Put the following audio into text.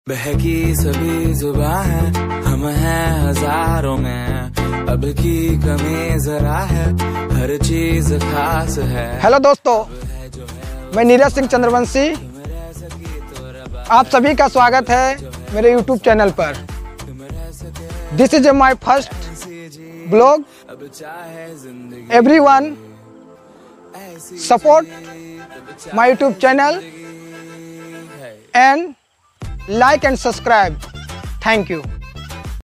बहकी सभी जुबां है, हम हैं हजारों में, अब की कमी जरा है, हर चीज खास है। हेलो दोस्तों, मैं नीरज सिंह चंद्रवंशी, आप सभी का स्वागत है मेरे YouTube चैनल पर। This is my first blog. Everyone support my YouTube channel and like and subscribe. Thank you.